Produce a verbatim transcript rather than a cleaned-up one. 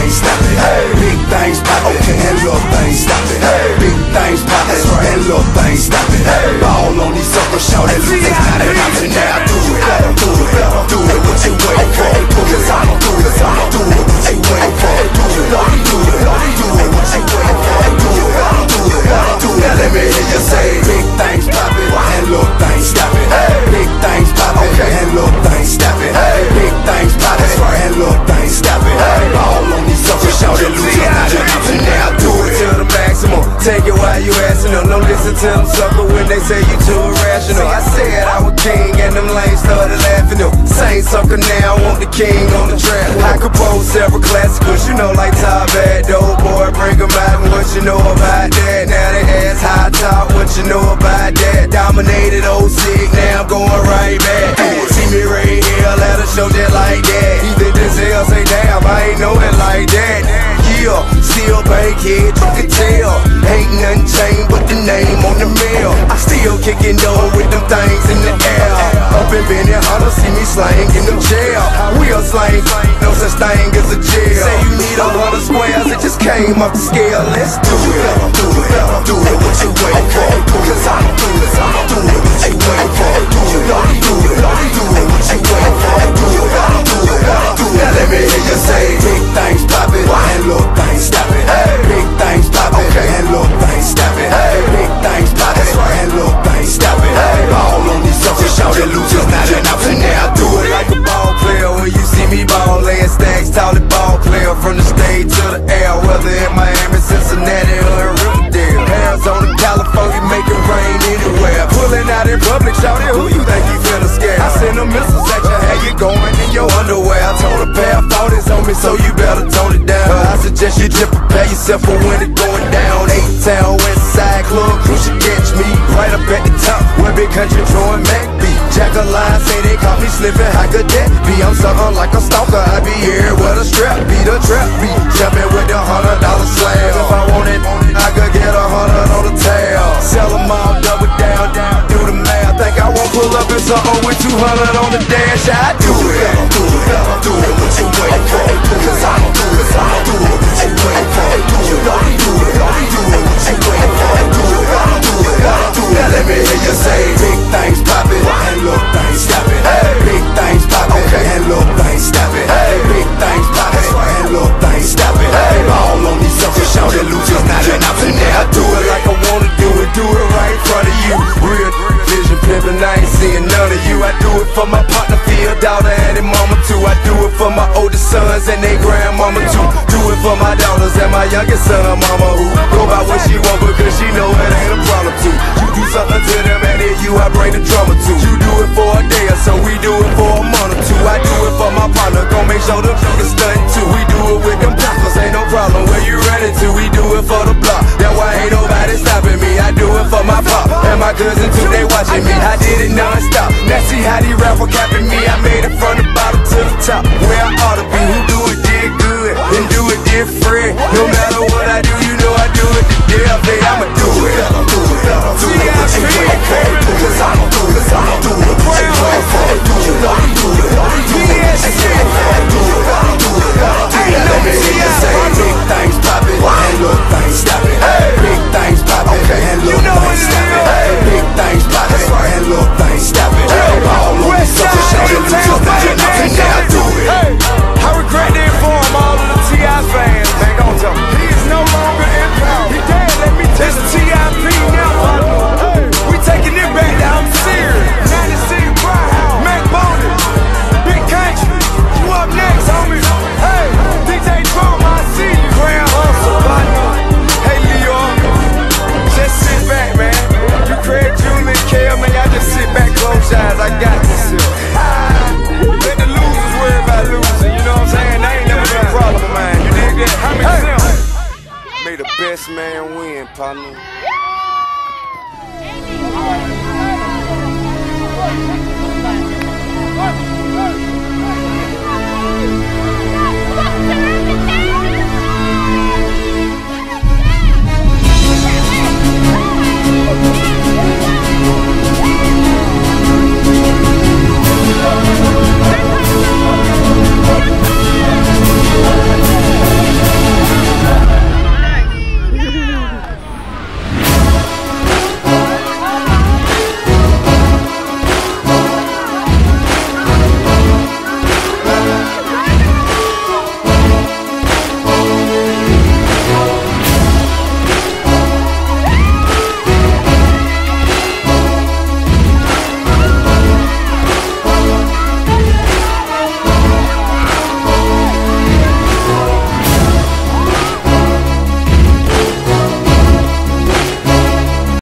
things snapping. Hey, big things popping, okay, and little things snapping. Hey, big things popping, right, and little things snapping. Hey, ball on these suckers, shout it, look, it's not an option. Now do it, I don't do it, I don't do it. What you waiting for? Cause I don't do it, I don't do it. What you waiting for? Do it, don't do it, don't do it. What you waiting for? Do it, I don't do it, I don't do it. Now let me hear you say, big things popping, and little things snapping. Hey, big things popping, okay, and little things snapping. Hey, big things popping, right, and little things snapping. Hey, ball on these suckers, shout it, loose, it's not an option. Now do it to the maximum. Take it while you asking them. Don't listen to them sucker when they say you too irrational. I said I was king and them lanes started laughing them. Same sucker now, I want the king on the track. I compose several classicals, you know, like Top Bad, dope boy, bring them out and what you know about that. Now they ask high top, what you know about that. Dominated old sick, now I'm going right back. See me right here, let her show that like that. Even Denzel say, damn, I ain't know it like that. Yeah, still bankhead, you can tell. Ain't nothing changed but the name on the mail. I still kicking door with them things in the air. Up in Benny Hunter, see me slang in them jail. We'll slang, no such thing as a jail. Say you need a hundred squares, it just came off the scale. Let's do it, do it, do it, what you waiting for? Cause I don't do it, I don't do it, what you waiting for? Do it, don't do it, don't do it, what you waiting for? Do it, I don't do it, I don't do it. Now let me hear you say, big things poppin', and little things stoppin'. Hey, big things poppin', okay, and little things stoppin'. Hey, big things poppin', right, and little things stoppin'. Hey, ball on these suckers, shout it, loose, it's not an option. Now do it like a ball player. When you see me ball, laying stacks, tall the ball player. From the stage to the air, whether in Miami, Cincinnati, or in Riverdale. Arizona, California, make it rain anywhere. Pulling out in public, shout it, who you think you finna scare? I send them missiles at you, how you going in your underwear? I told a pair of forties on me, so you better tone it down. I suggest you just prepare yourself for when it going down. Eight-town, West Side Club, you should catch me right up at the top, where big country throwing Mac beat. Jack a line, say they caught me slipping, how could that be? I'm something like a stalker, I be here with a strap, be the trap beat. Jumping with the hundred dollar slab. If I want it, I could get a hundred on the tail. Sell them all, double down, down, do the math. Think I won't pull up in something with two hundred on the dash? I do it, I don't do it, I don't do it, what you waiting for? Cause I don't do it, I don't do it, what you waiting for? You don't do it, don't do it, what you waiting for? Do it, I don't do it, I don't do it. Now let me hear you say, big things poppin', and little things stoppin'. Hey, big things poppin', okay, and little things stoppin'. Hey, big things poppin', and little things stoppin'. Hey, ball on these suckers, shout it, loose, it's not an option. Now do it like I wanna do it, do it right in front of you. Real vision pimpin', I ain't seeing none of you. I do it for my partner, Phil, daughter, and their mama too. I do it for my oldest sons and their grandmama too. Do it for my daughters and my youngest son, mama, who go by what she want because she know it ain't a problem too. You do something to them and then you, I bring the drama too. You do it for a day or so, we do it for a month or two. I do it for my partner, gon' make sure the niggas stunt too. We do it with them blockers, ain't no problem where you running to. We do it for the block, that's why ain't nobody stopping me. I do it for my pop and my cousin too, they watching me. I did it non-stop, now see how these rappers capping me. I made it from the bottom to the top, where I ought to be. Who do it did good, and do it different. No matter what I do, you know I do it the damn day. I'ma do it, I don't do it, I don't do it, what you waiting for? Cause I don't do it, I don't do it, what you waiting for? Do it, I don't do it, I don't do it, what you waiting for? Do it, I don't do it, I don't do it. Let me hear you say, big things poppin', and little things stoppin'. Big things poppin', and little things stoppin'. Big things poppin', and little things stoppin'. All on these suckers, shout it, loose, it's not an option. Now do it. I regret to inform all of the T I fans, man, don't tell me. He is no longer in power. He dead, let me tell you. It's T I P now, partner. Hey, we taking it back down. I'm serious. ninety-six Pride House, Mac Boney, Big Country. You up next, homie. Hey, D J Drum, I see you. Grand Hustle, partner. Hey, Leo, just sit back, man. You Craig, Julie, Kel, man, y'all just sit back, close your eyes. I got this shit. Let the losers worry about losing, you know what I'm saying? That ain't never been a problem of mine. You dig that? How many hey. May the best man win, partner.